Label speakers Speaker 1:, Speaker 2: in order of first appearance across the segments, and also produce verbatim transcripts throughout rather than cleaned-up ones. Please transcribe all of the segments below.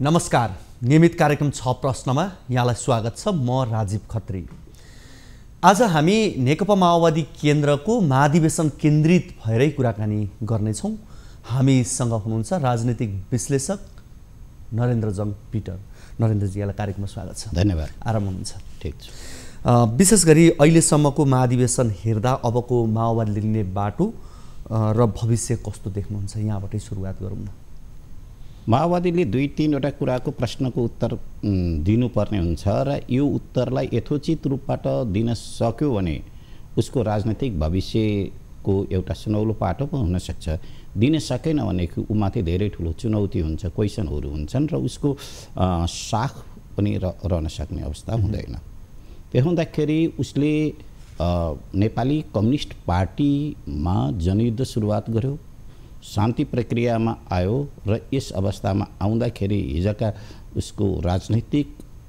Speaker 1: नमस्कार, नियमित कार्यक्रम छ प्रश्नमा यहाँलाई स्वागत छ। म राजीव खत्री। आज हामी नेकपा माओवादी केन्द्रको महाधिवेशन केन्द्रित भएरै कुराकानी गर्नेछौँ। हामीसँग हुनुहुन्छ राजनीतिक विश्लेषक नरेन्द्र जङ पिटर। नरेन्द्रजीलाई कार्यक्रममा स्वागत छ।
Speaker 2: धन्यवाद।
Speaker 1: आराम हुनुहुन्छ?
Speaker 2: ठिक छ।
Speaker 1: विशेष गरी अहिलेसम्मको महाधिवेशन हेर्दा अबको माओवादीले लिने बाटो र भविष्य कस्तो देख्नुहुन्छ? यहाँबाटै सुरुवात गरौँ न।
Speaker 2: माओवादीले दुई तीनवटा कुराको प्रश्नको उत्तर दिनुपर्ने हुन्छ र यो उत्तरलाई यथोचित रूपबाट दिन सक्यो भने उसको राजनैतिक भविष्यको एउटा सुनौलो पाटो पनि हुनसक्छ। दिन सकेन भने ऊ माथि धेरै ठुलो चुनौती हुन्छ, क्वेसनहरू हुन्छन् र उसको साख पनि रहन सक्ने अवस्था हुँदैन। त्यो हुँदाखेरि उसले नेपाली कम्युनिस्ट पार्टीमा जनयुद्ध सुरुवात गर्यो, शान्ति प्रक्रियामा आयो र यस अवस्थामा आउँदाखेरि हिजोका उसको राजनैतिक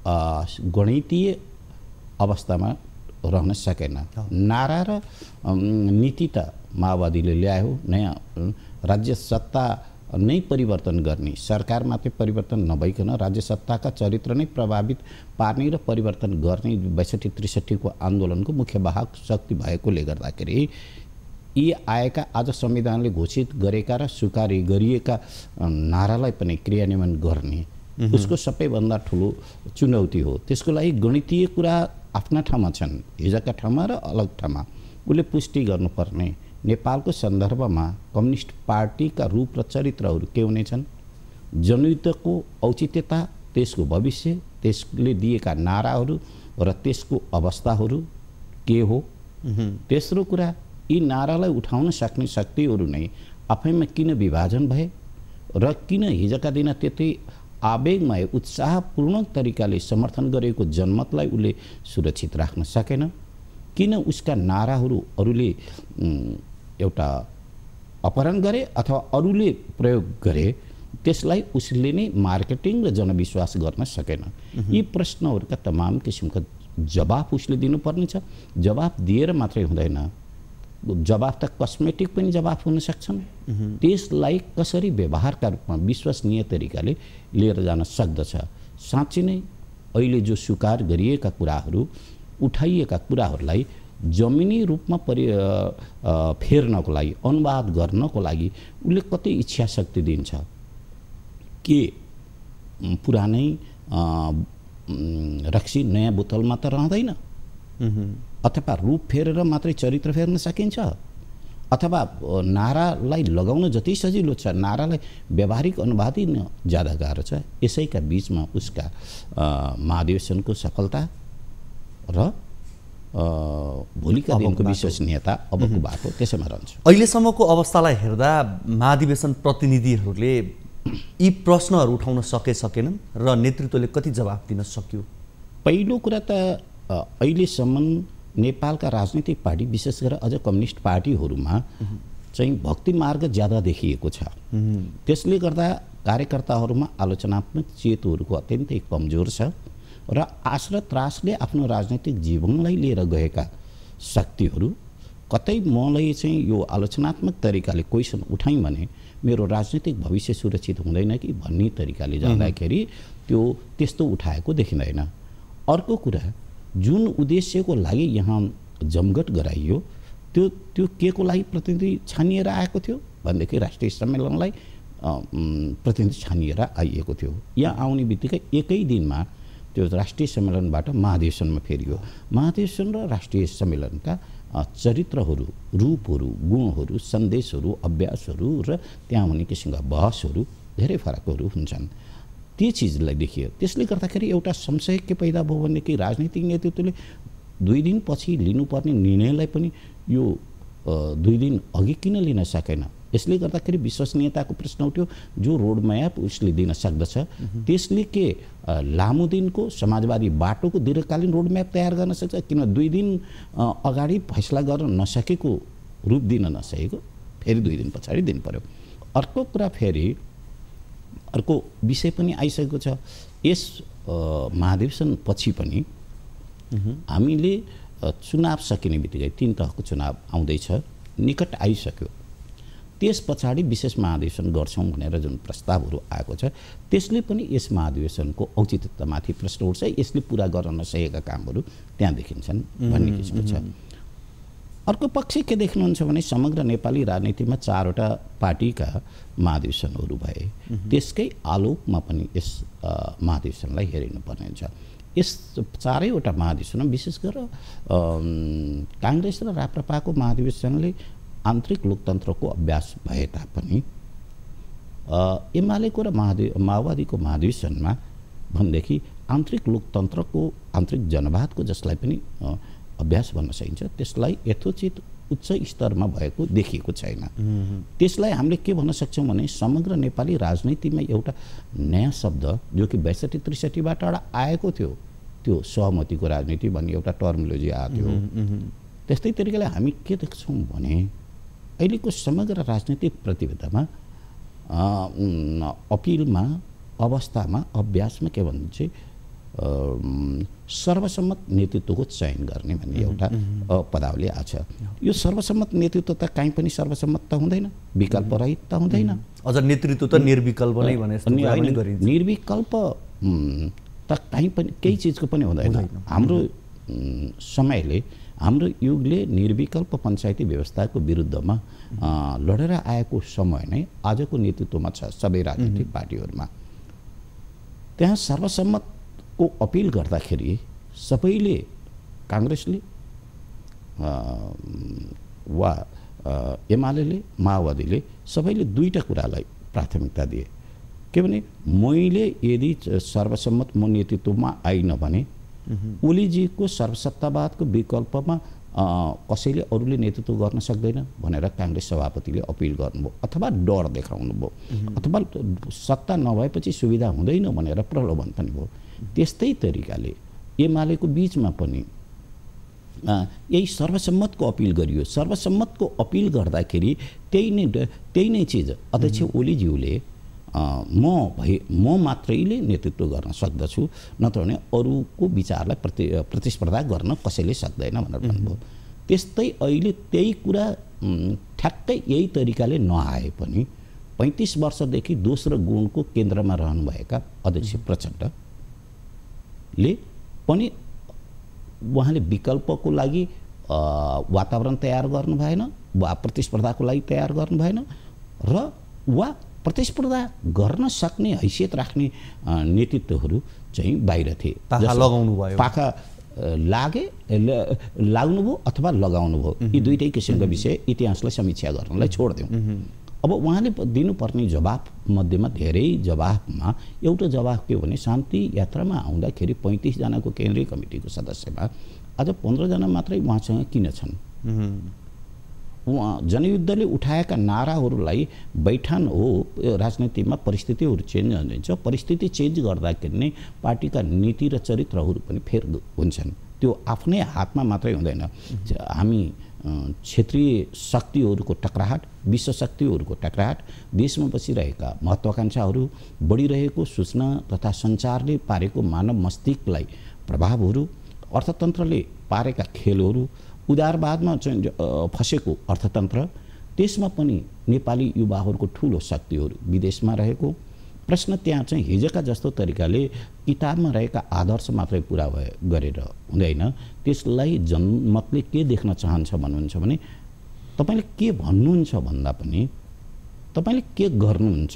Speaker 2: गणितीय अवस्थामा रहन सकेन। नारा र नीति त माओवादीले ल्यायो, नयाँ राज्य सत्ता नै परिवर्तन गर्ने, सरकारमाथि परिवर्तन नभइकन राज्य सत्ताका चरित्र नै प्रभावित पार्ने र परिवर्तन गर्ने बैसठी त्रिसठीको आन्दोलनको मुख्य वाहक शक्ति भएकोले गर्दाखेरि यी आएका आज संविधानले घोषित गरेका र स्वीकार गरिएका नारालाई पनि क्रियान्वयन गर्ने उसको सबैभन्दा ठुलो चुनौती हो। त्यसको लागि गणितीय कुरा आफ्ना ठाउँमा छन्, हिजोका ठाउँमा र अलग ठाउँमा उसले पुष्टि गर्नुपर्ने नेपालको सन्दर्भमा कम्युनिस्ट पार्टीका रूप र चरित्रहरू के हुनेछन्, जनयुद्धको औचित्यता, त्यसको भविष्य, त्यसले दिएका नाराहरू र त्यसको अवस्थाहरू के हो। तेस्रो कुरा, यी नारालाई उठाउन सक्ने शक्तिहरू नै आफैमा किन विभाजन भए र किन हिजोका दिन त्यति आवेगमय उत्साहपूर्ण तरिकाले समर्थन गरेको जनमतलाई उसले सुरक्षित राख्न सकेन, किन उसका नाराहरू अरूले एउटा अपहरण गरे अथवा अरूले प्रयोग गरे, त्यसलाई उसले नै मार्केटिङ र जनविश्वास गर्न सकेन। यी प्रश्नहरूका तमाम किसिमका जवाफ उसले दिनुपर्ने छ। जवाफ दिएर मात्रै हुँदैन, जवाफ त कस्मेटिक पनि जवाफ हुन सक्छन्। त्यसलाई कसरी व्यवहारका रूपमा विश्वसनीय तरिकाले लिएर जान सक्दछ। साँच्चै नै अहिले जो स्वीकार गरिएका कुराहरू, उठाइएका कुराहरूलाई जमिनी रूपमा परि फेर्नको लागि, अनुवाद गर्नको लागि उसले कति इच्छा शक्ति दिन्छ? के पुरानै रक्सी नयाँ बोतलमा त रहँदैन, अथवा रूप फेरेर मात्रै चरित्र फेर्न सकिन्छ, अथवा नारालाई लगाउन जति सजिलो छ नारालाई व्यावहारिक अनुवाद दिन ज्यादा गाह्रो छ। यसैका बीचमा उसका महाधिवेशनको सफलता र भोलिका दिनको विश्वसनीयता अबको बाटो त्यसैमा रहन्छ।
Speaker 1: अहिलेसम्मको अवस्थालाई हेर्दा महाधिवेशन प्रतिनिधिहरूले यी प्रश्नहरू उठाउन सके सकेनन् र नेतृत्वले कति जवाफ दिन सक्यो?
Speaker 2: पहिलो कुरा त अहिलेसम्म नेपालका राजनीतिक पार्टी, विशेष गरेर अझ कम्युनिस्ट पार्टीहरूमा चाहिँ भक्ति मार्ग ज्यादा देखिएको छ। त्यसले गर्दा कार्यकर्ताहरूमा आलोचनात्मक चेतहरूको अत्यन्तै कमजोर छ र आश र त्रासले आफ्नो राजनीतिक जीवनलाई लिएर गएका शक्तिहरू कतै मलाई चाहिँ यो आलोचनात्मक तरिकाले क्वेसन उठाएँ भने मेरो राजनीतिक भविष्य सुरक्षित हुँदैन कि भन्ने तरिकाले जाँदाखेरि त्यो त्यस्तो उठाएको देखिँदैन। अर्को कुरा, जुन उद्देश्यको लागि यहाँ जमघट गराइयो त्यो त्यो के को लागि प्रतिनिधि छानिएर आएको थियो भनेदेखि राष्ट्रिय सम्मेलनलाई प्रतिनिधि छानिएर आइएको थियो। यहाँ आउने बित्तिकै एकै दिनमा त्यो राष्ट्रिय सम्मेलनबाट महाधिवेशनमा फेरियो। महाधिवेशन र राष्ट्रिय सम्मेलनका चरित्रहरू, रूपहरू, गुणहरू, सन्देशहरू, अभ्यासहरू र त्यहाँ हुने किसिमका बहसहरू धेरै फरकहरू हुन्छन्। त्यो चिजलाई देखियो। त्यसले गर्दाखेरि एउटा संशय के पैदा भयो भनेदेखि राजनीतिक नेतृत्वले दुई दिनपछि लिनुपर्ने निर्णयलाई पनि यो दुई दिन अघि किन लिन सकेन? यसले गर्दाखेरि विश्वसनीयताको प्रश्न उठ्यो। जो रोडम्याप उसले दिन सक्दछ त्यसले के लामो दिनको समाजवादी बाटोको दीर्घकालीन रोडम्याप तयार गर्न सक्छ? किन दुई दिन अगाडि फैसला गर्न नसकेको, रूप दिन नसकेको फेरि दुई दिन पछाडि दिन पर्यो। अर्को कुरा, फेरि अर्को विषय पनि आइसकेको छ। यस महाधिवेशन पछि पनि हामीले चुनाव सकिने बित्तिकै तीन तहको चुनाव आउँदैछ, निकट आइसक्यो। त्यस पछाडि विशेष महाधिवेशन गर्छौँ भनेर जुन प्रस्तावहरू आएको छ त्यसले पनि यस महाधिवेशनको औचित्यतामाथि प्रश्न उठ्छ। यसले पुरा गर्न नसकेका कामहरू त्यहाँ देखिन्छन् भन्ने किसिमको छ। अर्को पक्ष के देख्नुहुन्छ भने समग्र नेपाली राजनीतिमा चारवटा पार्टीका महाधिवेशनहरू भए त्यसकै आलोकमा पनि यस महाधिवेशनलाई हेरिनुपर्ने हुन्छ। यस चारैवटा महाधिवेशनमा विशेष गरेर काङ्ग्रेस र राप्रपाको महाधिवेशनले आन्तरिक लोकतन्त्रको अभ्यास भए तापनि एमालेको र महाधि माओवादीको महाधिवेशनमा भनेदेखि आन्तरिक लोकतन्त्रको आन्तरिक जनवादको जसलाई पनि अभ्यास भन्न सकिन्छ त्यसलाई यथोचित उच्च स्तरमा भएको देखिएको छैन। त्यसलाई हामीले के भन्न सक्छौँ भने समग्र नेपाली राजनीतिमा एउटा नयाँ शब्द जो कि बैसठी त्रिसठीबाट आएको थियो, त्यो सहमतिको राजनीति भन्ने एउटा टर्मिनोलोजी आएको थियो। त्यस्तै तरिकाले हामी के देख्छौँ भने अहिलेको समग्र राजनीतिक प्रतिबद्धतामा अपिलमा अवस्थामा अभ्यासमा के भन्छ सर्वसम्मत नेतृत्वको चयन गर्ने भन्ने एउटा पदावली आछ। यो सर्वसम्मत नेतृत्व त कहीँ पनि सर्वसम्मत त हुँदैन, विकल्प रहित त हुँदैन।
Speaker 1: अझ नेतृत्व त निर्विकल्प नै भने
Speaker 2: निर्विकल्प त कहीँ पनि केही चिजको पनि हुँदैन। हाम्रो समयले हाम्रो युगले निर्विकल्प पञ्चायती व्यवस्थाको विरुद्धमा लडेर आएको समय नै आजको नेतृत्वमा छ सबै राजनीतिक पार्टीहरूमा। त्यहाँ सर्वसम्मतको अपिल गर्दाखेरि सबैले काङ्ग्रेसले वा एमाले माओवादीले सबैले दुईटा कुरालाई प्राथमिकता दिए। के भने मैले यदि सर्वसम्मत म नेतृत्वमा आइन भने ओलीजीको सर्वसत्तावादको विकल्पमा कसैले अरूले नेतृत्व गर्न सक्दैन भनेर काङ्ग्रेस सभापतिले अपिल गर्नुभयो अथवा डर देखाउनु भयो अथवा सत्ता नभएपछि सुविधा हुँदैन भनेर प्रलोभन पनि भयो। त्यस्तै तरिकाले एमालेको बिचमा पनि यही सर्वसम्मतको अपिल गरियो। सर्वसम्मतको अपिल गर्दाखेरि त्यही नै त्यही नै चिज अध्यक्ष ओलीज्यूले म भए म मात्रैले नेतृत्व गर्न सक्दछु नत्र भने अरूको विचारलाई प्रति प्रतिस्पर्धा गर्न कसैले सक्दैन भनेर भन्नुभयो। त्यस्तै अहिले त्यही कुरा ठ्याक्कै यही तरिकाले नआए पनि पैँतिस वर्षदेखि दोस्रो गुणको केन्द्रमा रहनुभएका अध्यक्ष प्रचण्डले पनि उहाँले विकल्पको लागि वातावरण तयार गर्नु भएन वा प्रतिस्पर्धाको लागि तयार गर्नु भएन र वा प्रतिस्पर्धा गर्न सक्ने हैसियत राख्ने नेतृत्वहरू चाहिँ बाहिर थिए।
Speaker 1: पाखा लगाउनु भयो
Speaker 2: पाखा लागे लाग्नुभयो अथवा लगाउनु भयो। यी दुईटै किसिमका विषय इतिहासलाई समीक्षा गर्नलाई छोडिदिउँ। अब उहाँले दिनुपर्ने जवाफ मध्येमा धेरै जवाफमा एउटा जवाफ के भने शान्ति यात्रामा आउँदाखेरि पैँतिसजनाको केन्द्रीय कमिटीको सदस्यमा आज पन्ध्रजना मात्रै उहाँसँग किन छन्? उहाँ जनयुद्धले उठाएका नाराहरूलाई बैठान हो राजनीतिमा परिस्थितिहरू चेन्ज हुन्छ। परिस्थिति चेन्ज गर्दाखेरि नै पार्टीका नीति र चरित्रहरू पनि फेर हुन्छन्। त्यो आफ्नै हातमा मात्रै हुँदैन। हामी क्षेत्रीय शक्तिहरूको टक्राहट, विश्व शक्तिहरूको टक्राहट, देशमा बसिरहेका महत्त्वाकांक्षाहरू, बढिरहेको सूचना तथा सञ्चारले पारेको मानव मस्तिष्कलाई प्रभावहरू, अर्थतन्त्रले पारेका खेलहरू, उदारवादमा चाहिँ फसेको अर्थतन्त्र, त्यसमा पनि नेपाली युवाहरूको ठुलो शक्तिहरू विदेशमा रहेको प्रश्न त्यहाँ चाहिँ हिजोका जस्तो तरिकाले किताबमा रहेका आदर्श मात्रै पुरा भए गरेर हुँदैन। त्यसलाई जनमतले के देख्न चाहन्छ भन्नुहुन्छ भने तपाईँले के भन्नुहुन्छ भन्दा पनि तपाईँले के गर्नुहुन्छ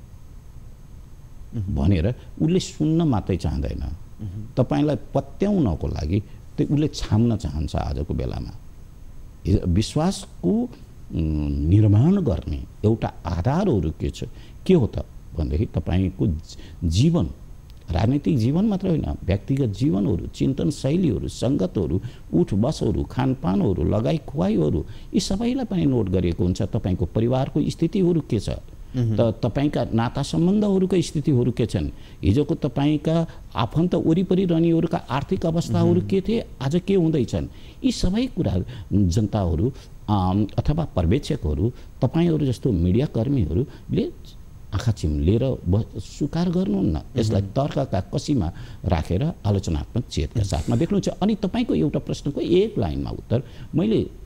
Speaker 2: भनेर उसले सुन्न मात्रै चाहँदैन। तपाईँलाई पत्याउनको लागि त्यो उसले छाम्न चाहन्छ। आजको बेलामा विश्वासको निर्माण गर्ने एउटा आधारहरू के छ के हो त भनेदेखि तपाईँको जीवन, राजनीतिक जीवन मात्र होइन, व्यक्तिगत जीवनहरू, चिन्तन शैलीहरू, सङ्गतहरू, उठबसहरू, खानपानहरू, लगाइ खुवाइहरू, यी सबैलाई पनि नोट गरिएको हुन्छ। तपाईँको परिवारको स्थितिहरू के छ, त तपाईँका नाता सम्बन्धहरूका स्थितिहरू के छन्, हिजोको तपाईँका आफन्त वरिपरि रहनेहरूका आर्थिक अवस्थाहरू के थिए, आज के हुँदैछन्, यी सबै कुरा जनताहरू अथवा पर्यवेक्षकहरू, तपाईँहरू जस्तो मिडियाकर्मीहरूले आँखा चिम्लेर स्वीकार गर्नुहुन्न। यसलाई तर्कका कसीमा राखेर आलोचनात्मक चेतका साथमा देख्नुहुन्छ। अनि तपाईँको एउटा प्रश्नको एक लाइनमा उत्तर मैले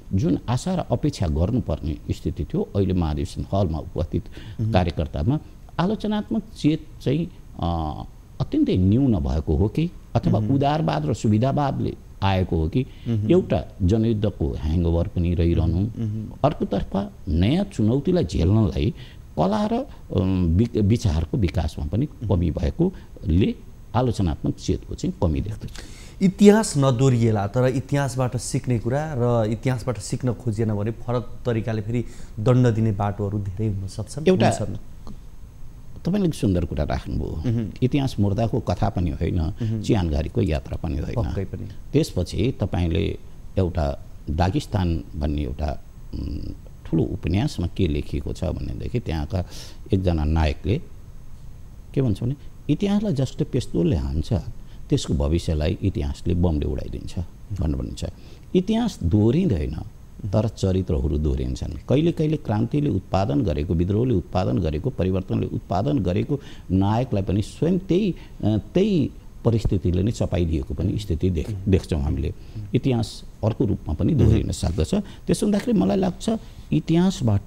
Speaker 2: जुन आशा र अपेक्षा गर्नुपर्ने स्थिति थियो अहिले महाधिवेशन हलमा उपस्थित कार्यकर्तामा आलोचनात्मक चेत चाहिँ अत्यन्तै न्यून भएको हो कि अथवा उदारवाद र सुविधावादले आएको हो कि एउटा जनयुद्धको ह्याङओभर पनि रहिरहनु, अर्कोतर्फ नयाँ चुनौतीलाई झेल्नलाई कला र विचारको विकासमा पनि कमी भएकोले आलोचनात्मक चेतको चाहिँ कमी देख्दछु।
Speaker 1: इतिहास नदोरिएला तर इतिहासबाट सिक्ने कुरा र इतिहासबाट सिक्न खोजिएन भने फरक तरिकाले फेरि दण्ड दिने बाटोहरू धेरै हुन सक्छन्।
Speaker 2: एउटा तपाईँले सुन्दर कुरा राख्नुभयो, इतिहास मुर्दाको कथा पनि होइन, चिहानघारीको यात्रा पनि होइन। त्यसपछि तपाईँले एउटा दागिस्तान भन्ने एउटा ठुलो उपन्यासमा के लेखिएको छ भनेदेखि त्यहाँका एकजना नायकले के भन्छ भने इतिहासलाई जसले पेस्तोलले हान्छ त्यसको भविष्यलाई इतिहासले बमले उडाइदिन्छ भन्नु भनिन्छ। इतिहास दोहोरिँदैन तर चरित्रहरू दोहोरिन्छन्। कहिले कहिले क्रान्तिले उत्पादन गरेको, विद्रोहले उत्पादन गरेको, परिवर्तनले उत्पादन गरेको नायकलाई पनि स्वयं त्यही त्यही परिस्थितिले नै चपाइदिएको पनि स्थिति देख देख्छौँ हामीले। इतिहास अर्को रूपमा पनि दोहोरिन सक्दछ। त्यसो हुँदाखेरि मलाई लाग्छ इतिहासबाट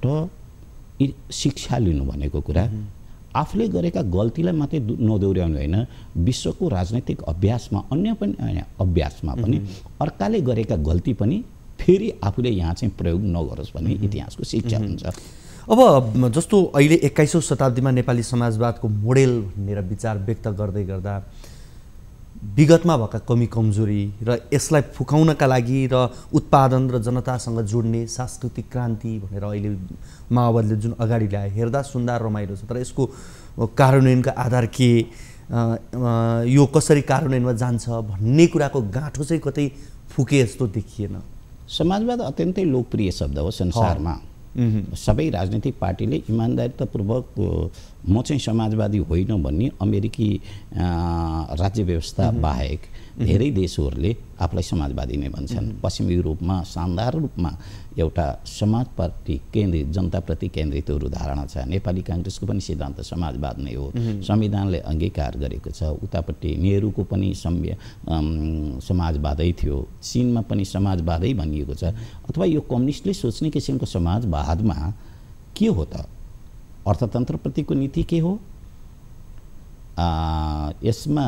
Speaker 2: शिक्षा लिनु भनेको कुरा आफूले गरेका गल्तीलाई मात्रै नदोहोर्याउनु होइन, विश्वको राजनैतिक अभ्यासमा अन्य पनि अभ्यासमा पनि अर्काले गरेका गल्ती पनि फेरि आफूले यहाँ चाहिँ प्रयोग नगरोस् भन्ने इतिहासको शिक्षा हुन्छ।
Speaker 1: अब जस्तो अहिले एक्काइसौँ शताब्दीमा नेपाली समाजवादको मोडेल भनेर विचार व्यक्त गर्दै गर्दा विगतमा भएका कमी कमजोरी र यसलाई फुकाउनका लागि र उत्पादन र जनतासँग जोड्ने सांस्कृतिक क्रान्ति भनेर अहिले माओवादीले जुन अगाडि ल्याए हेर्दा सुन्दा रमाइलो छ, तर यसको कार्यान्वयनका आधार के, यो कसरी कार्यान्वयनमा जान्छ भन्ने कुराको गाँठो चाहिँ कतै फुके जस्तो देखिएन।
Speaker 2: समाजवाद अत्यन्तै लोकप्रिय शब्द हो संसारमा। सबै राजनीतिक पार्टीले इमान्दारितापूर्वक म चाहिँ समाजवादी होइन भन्ने अमेरिकी राज्य व्यवस्था बाहेक धेरै देशहरूले आफूलाई समाजवादी नै भन्छन्। पश्चिम युरोपमा शानदार रूपमा एउटा समाजप्रति केन्द्रित, जनताप्रति केन्द्रितहरू धारणा छ। नेपाली काङ्ग्रेसको पनि सिद्धान्त समाजवाद नै हो, संविधानले अङ्गीकार गरेको छ। उतापट्टि नेहरूको पनि सम्य समाजवादै थियो, चीनमा पनि समाजवादै भनिएको छ। अथवा यो कम्युनिस्टले सोच्ने किसिमको समाजवादमा के हो त? अर्थतन्त्रप्रतिको नीति के हो? यसमा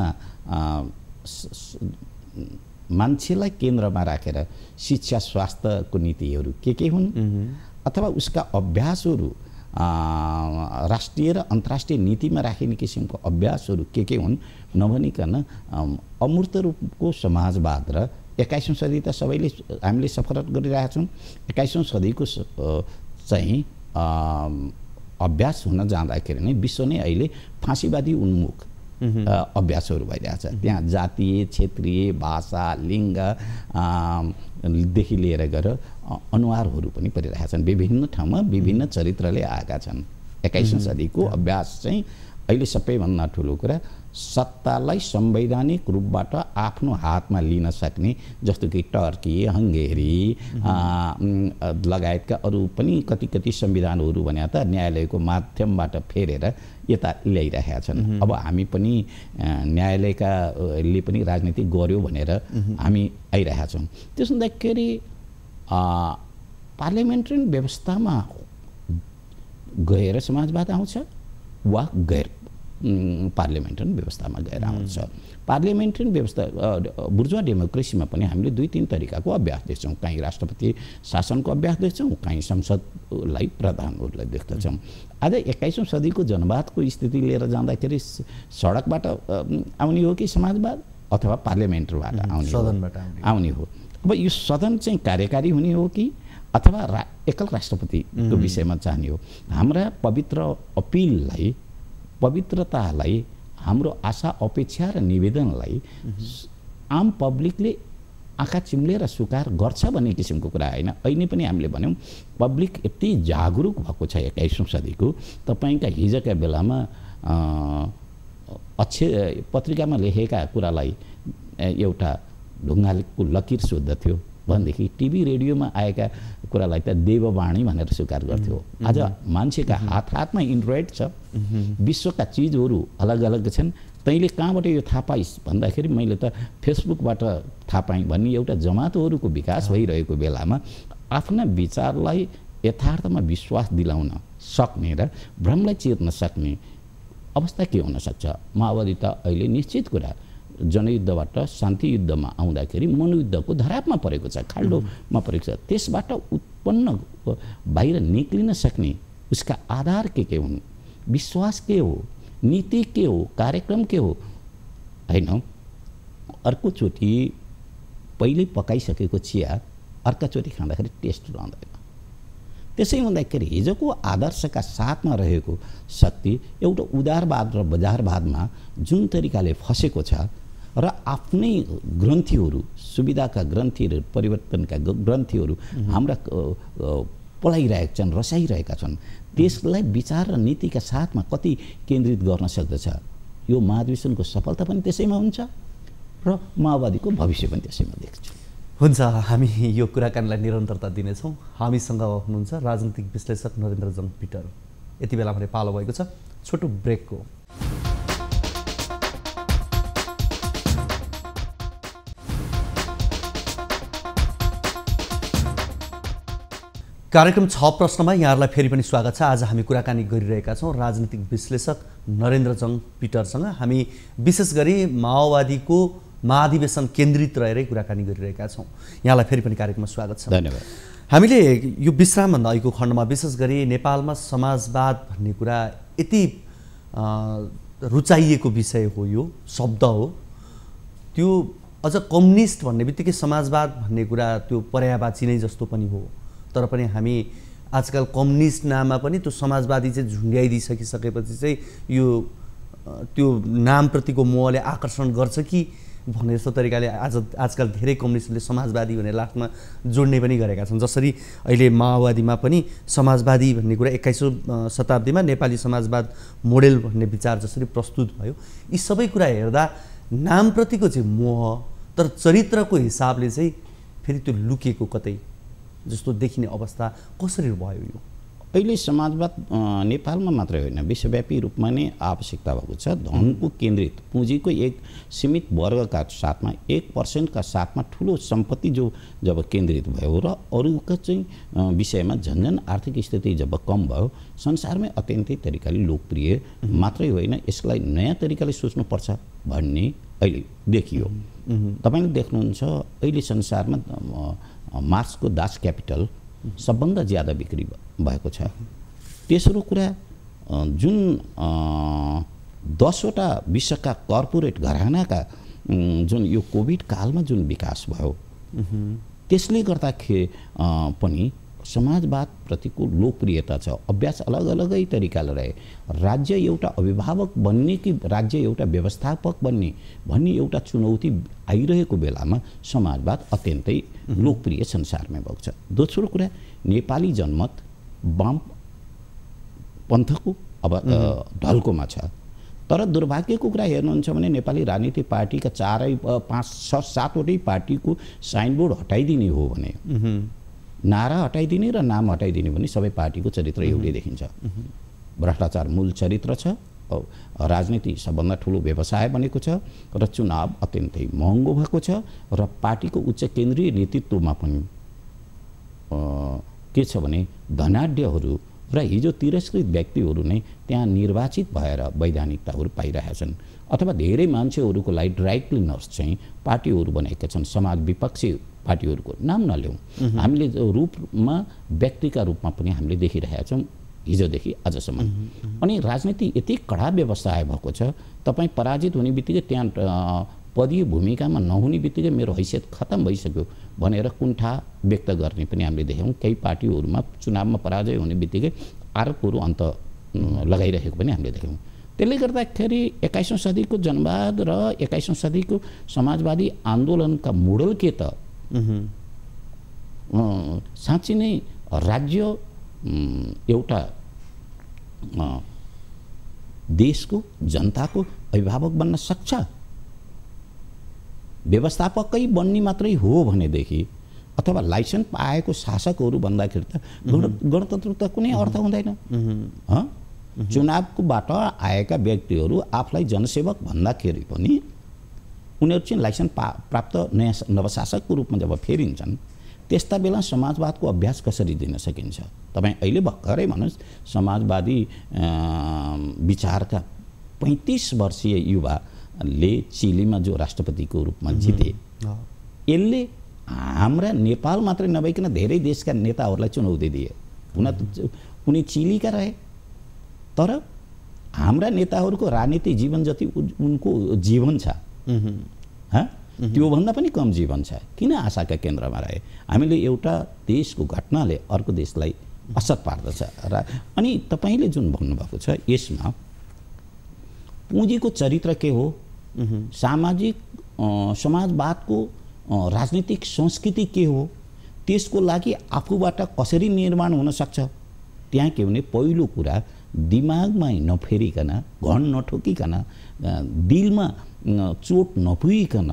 Speaker 2: मान्छेलाई केन्द्रमा राखेर शिक्षा स्वास्थ्यको नीतिहरू के के हुन् अथवा उसका अभ्यासहरू राष्ट्रिय र अन्तर्राष्ट्रिय नीतिमा राखिने किसिमको अभ्यासहरू के के हुन् नभनिकन अमूर्त रूपको समाजवाद र एक्काइसौँ सदी त सबैले हामीले सफर गरिरहेका छौँ। एक्काइसौँ सदीको चाहिँ अभ्यास हुन जाँदाखेरि नै विश्व नै अहिले फाँसीवादी उन्मुख अभ्यासहरू भइरहेछ। त्यहाँ जातीय, क्षेत्रीय, भाषा, लिङ्ग देखि लिएर गएर अनुहारहरू पनि परिरहेका छन्। विभिन्न ठाउँमा विभिन्न चरित्रले आएका छन्। एक्काइसौँ सदीको अभ्यास चाहिँ अहिले सबैभन्दा ठुलो कुरा सत्तालाई संवैधानिक रूपबाट आफ्नो हातमा लिन सक्ने, जस्तो कि टर्की, हङ्गेरी लगायतका अरू पनि कति कति संविधानहरू भने त न्यायालयको माध्यमबाट फेरेर यता ल्याइरहेका छन्। अब हामी पनि न्यायालयकाले पनि राजनीति गर्यो भनेर हामी आइरहेका छौँ। त्यसो हुँदाखेरि पार्लियामेन्ट्री व्यवस्थामा गएर समाजवाद आउँछ वा गैर पार्लियामेन्ट्री व्यवस्थामा गएर आउँछ। पार्लियामेन्ट्री व्यवस्था बुर्जुवा डेमोक्रेसीमा पनि हामीले दुई तीन तरिकाको अभ्यास देख्छौँ। कहीँ राष्ट्रपति शासनको अभ्यास देख्छौँ, कहीँ संसदलाई प्रधानहरूलाई देख्दछौँ। आज एक्काइसौँ सदीको जनवादको स्थिति लिएर जाँदाखेरि सडकबाट आउने हो कि समाजवाद अथवा पार्लियामेन्टबाट आउने
Speaker 1: सदनबाट
Speaker 2: आउने हो? अब यो सदन चाहिँ कार्यकारी हुने हो कि अथवा रा एकल राष्ट्रपतिको विषयमा चाहने हो? हाम्रा पवित्र अपिललाई, पवित्रतालाई, हाम्रो आशा अपेक्षा र निवेदनलाई आम पब्लिकले आँखा चिम्लेर स्वीकार गर्छ भन्ने किसिमको कुरा होइन। अहिले पनि हामीले भन्यौँ पब्लिक यति जागरुक भएको छ एक्काइसौँ सदीको। तपाईँका हिजोका बेलामा अक्षर पत्रिकामा लेखेका कुरालाई एउटा ढुङ्गाको लकीर सोद्धथ्यो भनेदेखि टिभी रेडियोमा आएका कुरालाई त देववाणी भनेर स्वीकार गर्थ्यो। आज मान्छेका हात हातमा एन्ड्रोइड छ, विश्वका चिजहरू अलग अलग छन्। तैँले कहाँबाट यो थाहा पाइस् भन्दाखेरि मैले त फेसबुकबाट थाहा पाएँ भन्ने एउटा जमातहरूको विकास भइरहेको बेलामा आफ्ना विचारलाई यथार्थमा विश्वास दिलाउन सक्ने र भ्रमलाई चिर्न सक्ने अवस्था के हुन सक्छ? माओवादी त अहिले निश्चित कुरा जनयुद्धबाट शान्ति युद्धमा आउँदाखेरि मनोयुद्धको धरापमा परेको छ, खाल्डोमा परेको छ। त्यसबाट उत्पन्न बाहिर निक्लिन सक्ने उसका आधार के के हुन्? विश्वास के हो? नीति के हो? कार्यक्रम के हो? हैन, अर्कोचोटि पहिले पकाइसकेको चिया अर्काचोटि खाँदाखेरि टेस्ट रहँदैन। त्यसै हुँदाखेरि हिजोको आदर्शका साथमा रहेको शक्ति एउटा उदारवाद र बजारवादमा जुन तरिकाले फसेको छ र आफ्नै ग्रन्थीहरू, सुविधाका ग्रन्थीहरू, परिवर्तनका ग्रन्थीहरू हाम्रा पलाइरहेका छन्, रसाइरहेका छन्, त्यसलाई विचार र नीतिका साथमा कति केन्द्रित गर्न सक्दछ? यो महाधिवेशनको सफलता पनि त्यसैमा हुन्छ र माओवादीको भविष्य पनि त्यसैमा देख्छु।
Speaker 1: हुन्छ, हामी यो कुराकानीलाई निरन्तरता दिनेछौँ। हामीसँग हुनुहुन्छ राजनीतिक विश्लेषक नरेन्द्र जङ पिटर। यति बेला भने पालो भएको छ छोटो ब्रेकको। कार्यक्रम छ प्रश्नमा यहाँहरूलाई फेरि पनि स्वागत छ। आज हामी कुराकानी गरिरहेका छौँ राजनीतिक विश्लेषक नरेन्द्र जङ पिटरसँग। हामी विशेष गरी माओवादीको महाधिवेशन केन्द्रित रहेरै कुराकानी गरिरहेका छौँ। यहाँलाई फेरि पनि कार्यक्रममा स्वागत छ।
Speaker 2: धन्यवाद।
Speaker 1: हामीले यो विश्रामभन्दा अघिको खण्डमा विशेष गरी नेपालमा समाजवाद भन्ने कुरा यति रुचाइएको विषय हो, यो शब्द हो, त्यो अझ कम्युनिस्ट भन्ने बित्तिकै समाजवाद भन्ने कुरा त्यो पर्यायवाची नै जस्तो पनि हो। तर पनि हामी आजकल कम्युनिस्ट नाममा पनि त्यो समाजवादी चाहिँ झुन्ड्याइदिइसकिसकेपछि चाहिँ यो त्यो नामप्रतिको मोहले आकर्षण गर्छ कि भन्ने जस्तो तरिकाले आज आजकल धेरै कम्युनिस्टले समाजवादी भनेर लास्टमा जोड्ने पनि गरेका छन्। जसरी अहिले माओवादीमा पनि समाजवादी भन्ने कुरा एक्काइसौँ शताब्दीमा नेपाली समाजवाद मोडेल भन्ने विचार जसरी प्रस्तुत भयो, यी सबै कुरा हेर्दा नामप्रतिको चाहिँ मोह, तर चरित्रको हिसाबले चाहिँ फेरि त्यो लुकेको कतै जस्तो देखिने अवस्था कसरी भयो? यो
Speaker 2: अहिले समाजवाद नेपालमा मात्रै होइन, विश्वव्यापी रूपमा नै आवश्यकता भएको छ। धनको केन्द्रित पुँजीको एक सीमित वर्गका साथमा, एक पर्सेन्टका साथमा ठुलो सम्पत्ति जो जब केन्द्रित भयो र अरूका चाहिँ विषयमा झन्झन आर्थिक स्थिति जब कम भयो, संसारमै अत्यन्तै तरिकाले लोकप्रिय मात्रै होइन, यसलाई नयाँ तरिकाले सोच्नुपर्छ भन्ने अहिले देखियो। तपाईँले देख्नुहुन्छ अहिले संसारमा मार्क्सको दास क्यापिटल सबभन्दा ज्यादा बिक्री भएको छ। तेस्रो कुरा, जुन दसवटा विश्वका कर्पोरेट घरानाका जुन यो कोभिड कालमा जुन विकास भयो, त्यसले गर्दाखेरि पनि समाजवादप्रतिको लोकप्रियता छ। अभ्यास अलग अलगै तरिकाले रहे। राज्य एउटा अभिभावक बन्ने कि राज्य एउटा व्यवस्थापक बन्ने भन्ने एउटा चुनौती आइरहेको बेलामा समाजवाद अत्यन्तै लोकप्रिय संसारमै भएको छ। दोस्रो कुरा, नेपाली जनमत वाम पन्थको अब ढल्कोमा छ। तर दुर्भाग्यको कुरा हेर्नुहुन्छ भने नेपाली राजनीतिक पार्टीका चारै पाँच छ सातवटै पार्टीको साइनबोर्ड हटाइदिने हो भने, नारा हटाइदिने र नाम हटाइदिने भने सबै पार्टीको चरित्र एउटै देखिन्छ। भ्रष्टाचार मूल चरित्र छ, राजनीति सबभन्दा ठुलो व्यवसाय बनेको छ र चुनाव अत्यन्तै महँगो भएको छ र पार्टीको उच्च केन्द्रीय नेतृत्वमा पनि के छ भने धनाढ्यहरू र हिजो तिरस्कृत व्यक्तिहरू नै त्यहाँ निर्वाचित भएर वैधानिकताहरू पाइरहेका छन्, अथवा धेरै मान्छेहरूको लागि ड्राई क्लिनर्स चाहिँ पार्टीहरू बनेका छन्। समाज विपक्षी पार्टीहरूको नाम नल्याउँ, हामीले रूपमा व्यक्तिका रूपमा पनि हामीले देखिरहेका छौँ हिजोदेखि आजसम्म। अनि राजनीति यति कडा व्यवसाय भएको छ, तपाईँ पराजित हुने बित्तिकै त्यहाँ पदीय भूमिकामा नहुने बित्तिकै मेरो हैसियत खतम भइसक्यो भनेर कुण्ठा व्यक्त गर्ने पनि हामीले देख्यौँ। केही पार्टीहरूमा चुनावमा पराजय हुने बित्तिकै आरोपहरू अन्त लगाइरहेको पनि हामीले देख्यौँ। त्यसले गर्दाखेरि एक्काइसौँ सदीको जनवाद र एक्काइसौँ सदीको समाजवादी आन्दोलनका मोडल के त साँच्चै नै राज्य एउटा देशको जनताको अभिभावक बन्न सक्छ? व्यवस्थापकै बन्ने मात्रै हो भनेदेखि, अथवा लाइसेन्स पाएको शासकहरू भन्दाखेरि त गणतन्त्र त कुनै अर्थ हुँदैन। चुनावको बाट आएका व्यक्तिहरू आफूलाई जनसेवक भन्दाखेरि पनि उनीहरू चाहिँ लाइसेन्स पा प्राप्त नयाँ नवशासकको रूपमा जब फेरिन्छन्, त्यस्ता बेला समाजवादको अभ्यास कसरी दिन सकिन्छ? तपाईँ अहिले भर्खरै भन्नुहोस् समाजवादी विचारका पैँतिस वर्षीय युवाले चिलीमा जो राष्ट्रपतिको रूपमा जिते, यसले हाम्रा नेपाल मात्रै नभइकन धेरै देशका नेताहरूलाई चुनौती दिए। हुन त उनी चिलीका रहे, तर हाम्रा नेताहरूको राजनीतिक जीवन जति उनको जीवन छ, त्योभन्दा पनि कम जीवन छ। किन आशाका केन्द्रमा रहे? हामीले एउटा देशको घटनाले अर्को देशलाई असर पार्दछ। र अनि तपाईँले जुन भन्नुभएको छ यसमा पुँजीको चरित्र के हो, सामाजिक समाजवादको राजनीतिक संस्कृति के हो, त्यसको लागि आफूबाट कसरी निर्माण हुन सक्छ, त्यहाँ के भने पहिलो कुरा दिमागमा नफेरिकन, घन नठोकिकन, दिलमा चोट नपुगिकन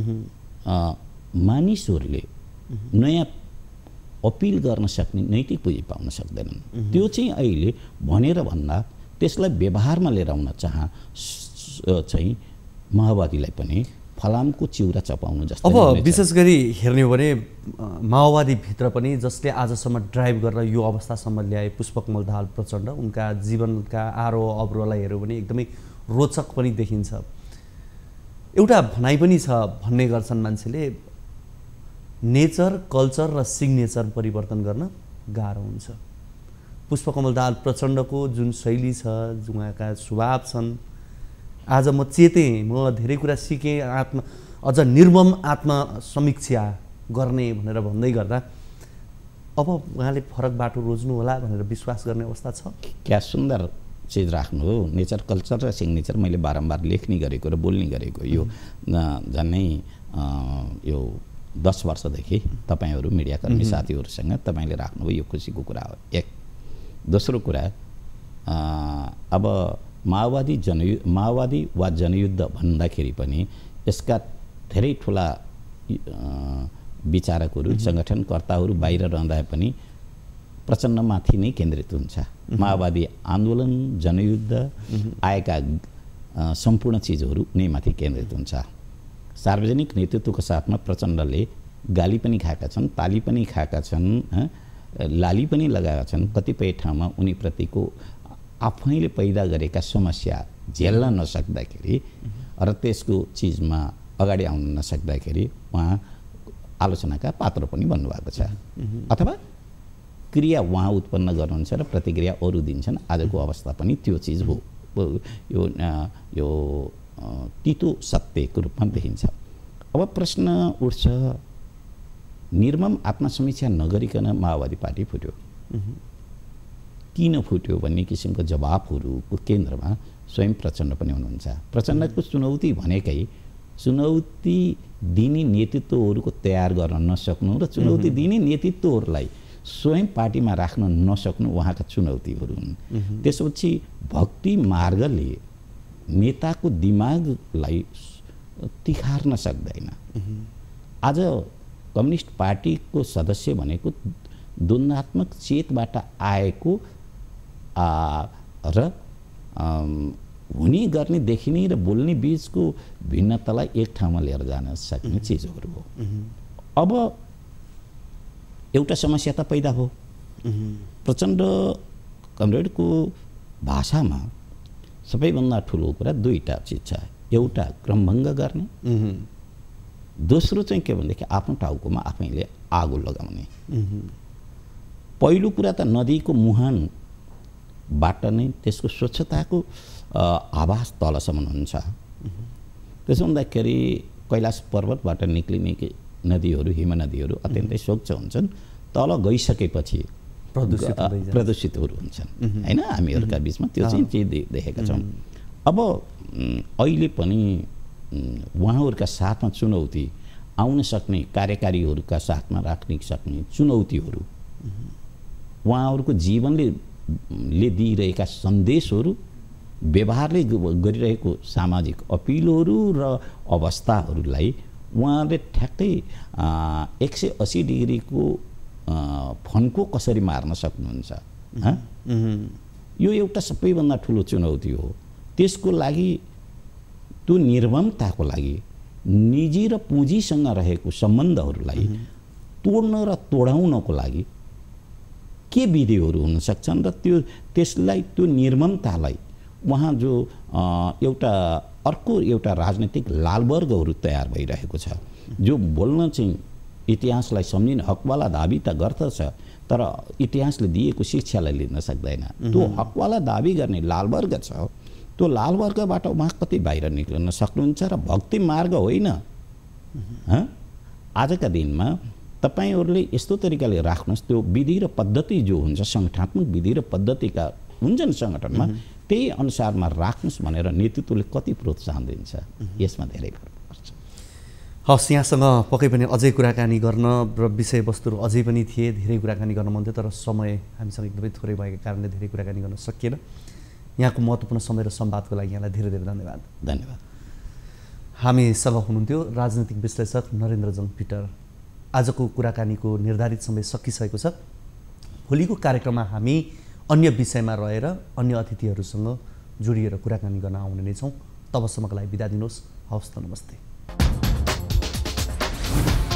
Speaker 2: मानिसहरूले नयाँ अपिल गर्न सक्ने नैतिक पुँजी पाउन सक्दैनन्। त्यो चाहिँ अहिले भनेर भन्दा त्यसलाई व्यवहारमा लिएर आउन चाह चाहिँ माओवादीलाई पनि फलामको चिउरा चपाउनु जस्तो।
Speaker 1: अब विशेष गरी हेर्ने हो भने माओवादीभित्र पनि जसले आजसम्म ड्राइभ गरेर यो अवस्थासम्म ल्याए पुष्पकमल दाहाल प्रचण्ड, उनका जीवनका आरोह अवरोहलाई हेऱ्यो भने एकदमै रोचक पनि देखिन्छ। एउटा भनाइ पनि छ, भन्ने गर्छन् मान्छेले नेचर, कल्चर र सिग्नेचर परिवर्तन गर्न गाह्रो हुन्छ। पुष्पकमल दाहाल प्रचण्डको जुन शैली छ, उहाँका स्वभाव छन्, आज म चेतेँ, म धेरै कुरा सिकेँ, आत्म अझ निर्मम आत्मसमीक्षा गर्ने भनेर भन्दै गर्दा अब उहाँले फरक बाटो रोज्नु होला भनेर विश्वास गर्ने अवस्था छ।
Speaker 2: क्या सुन्दर चिज राख्नु हो, नेचर, कल्चर र सिग्नेचर। मैले बारम्बार लेख्ने गरेको र बोल्ने गरेको यो झन्नै यो दस वर्षदेखि तपाईँहरू मिडियाकर्मी साथीहरूसँग तपाईँले राख्नुभयो, यो खुसीको कुरा हो। एक दोस्रो कुरा, अब माओवादी जनयु माओवादी वा जनयुद्ध भन्दाखेरि पनि यसका धेरै ठुला विचारकहरू, सङ्गठनकर्ताहरू बाहिर रहँदा पनि प्रचण्डमाथि नै केन्द्रित हुन्छ। माओवादी आन्दोलन, जनयुद्ध आएका सम्पूर्ण चिजहरू नै माथि केन्द्रित हुन्छ। सार्वजनिक नेतृत्वको साथमा प्रचण्डले गाली पनि खाएका छन्, ताली पनि खाएका छन्, लाली पनि लगाएका छन्। कतिपय ठाउँमा उनीप्रतिको आफैले पैदा गरेका समस्या झेल्न नसक्दाखेरि र त्यसको चिजमा अगाडि आउन नसक्दाखेरि उहाँ आलोचनाका पात्र पनि बन्नुभएको छ। अथवा क्रिया उहाँ उत्पन्न गर्नुहुन्छ र प्रतिक्रिया अरू दिन्छन्। आजको अवस्था पनि त्यो चिज हो, यो यो तितो सत्यको रूपमा देखिन्छ। अब प्रश्न उठ्छ, निर्मम आत्मसमीक्षा नगरिकन माओवादी पार्टी फुट्यो, किन फुट्यो भन्ने किसिमको जवाफहरूको केन्द्रमा स्वयं प्रचण्ड पनि हुनुहुन्छ। प्रचण्डको चुनौती भनेकै चुनौती दिने नेतृत्वहरूको तयार गर्न नसक्नु र चुनौती दिने नेतृत्वहरूलाई स्वयं पार्टीमा राख्न नसक्नु उहाँका चुनौतीहरू हुन्। त्यसपछि भक्ति मार्गले नेताको दिमागलाई तिखार्न सक्दैन। आज कम्युनिस्ट पार्टीको सदस्य भनेको द्वन्द्वात्मक चेतबाट आएको र हुने गर्ने देखिने र बोल्ने बिचको भिन्नतालाई एक ठाउँमा लिएर जान सक्ने चिजहरू हो। अब एउटा समस्या त पैदा हो। प्रचण्ड कमरेडको भाषामा सबैभन्दा ठुलो कुरा दुईटा चिज छ। एउटा क्रमभङ्ग गर्ने, दोस्रो चाहिँ के भनेदेखि आफ्नो टाउकोमा आफैले आगो लगाउने। पहिलो कुरा त नदीको मुहानबाट नै त्यसको स्वच्छताको आवाज तलसम्म हुन्छ। त्यसो हुँदाखेरि कैलाश पर्वतबाट निक्लिने नदीहरू, हिमनदीहरू अत्यन्तै स्वच्छ हुन्छन्। तल गइसकेपछि प्रदूषित प्रदूषितहरू हुन्छन्, होइन? हामीहरूका बिचमा त्यो चाहिँ चिज देखेका छौँ। अब अहिले पनि उहाँहरूका साथमा चुनौती आउन सक्ने, कार्यकारीहरूका साथमा राख्न सक्ने चुनौतीहरू, उहाँहरूको जीवनले ले दिइरहेका सन्देशहरू, व्यवहारले गरिरहेको सामाजिक अपिलहरू र अवस्थाहरूलाई उहाँले ठ्याक्कै एक सय अस्सी डिग्रीको फन्को कसरी मार्न सक्नुहुन्छ? यो एउटा सबैभन्दा ठुलो चुनौती हो। त्यसको लागि, त्यो निर्ममताको लागि निजी र पुँजीसँग रहेको सम्बन्धहरूलाई तोड्न र तोडाउनको लागि के विधिहरू हुन सक्छन् र त्यो त्यसलाई त्यो निर्ममतालाई उहाँ जो एउटा अर्को एउटा राजनीतिक लालवर्गहरू तयार भइरहेको छ जो बोल्न चाहिँ इतिहासलाई सम्झिन हकवाला दाबी त गर्दछ तर इतिहासले दिएको शिक्षालाई लिन सक्दैन। त्यो हकवाला दाबी गर्ने लालवर्ग छ त्यो लालवर्गबाट उहाँ कति बाहिर निक्लन सक्नुहुन्छ र भक्ति मार्ग होइन। आजका दिनमा तपाईहरूले यस्तो तरिकाले राख्नुहोस् त्यो विधि र पद्धति जो हुन्छ सङ्गठनात्मक विधि र पद्धतिका हुन्छन् सङ्गठनमा त्यही अनुसारमा राख्नुहोस् भनेर नेतृत्वले कति प्रोत्साहन दिन्छ यसमा धेरै फरक पर्छ।
Speaker 1: हस्, यहाँसँग पक्कै पनि अझै कुराकानी गर्न र विषयवस्तुहरू अझै पनि थिए, धेरै कुराकानी गर्न मन थियो तर समय हामीसँग एकदमै थोरै भएको कारणले धेरै कुराकानी गर्न सकिएन। यहाँको महत्त्वपूर्ण समय र संवादको लागि यहाँलाई धेरै धेरै धन्यवाद।
Speaker 2: धन्यवाद।
Speaker 1: हामीसँग हुनुहुन्थ्यो राजनीतिक विश्लेषक नरेन्द्रजङ पिटर। आजको कुराकानीको निर्धारित समय सकिसकेको छ। भोलिको कार्यक्रममा हामी अन्य विषयमा रहेर अन्य अतिथिहरूसँग जोडिएर कुराकानी गर्न आउने नै छौँ। तबसम्मको लागि बिदा दिनुहोस्। हवस् त, नमस्ते।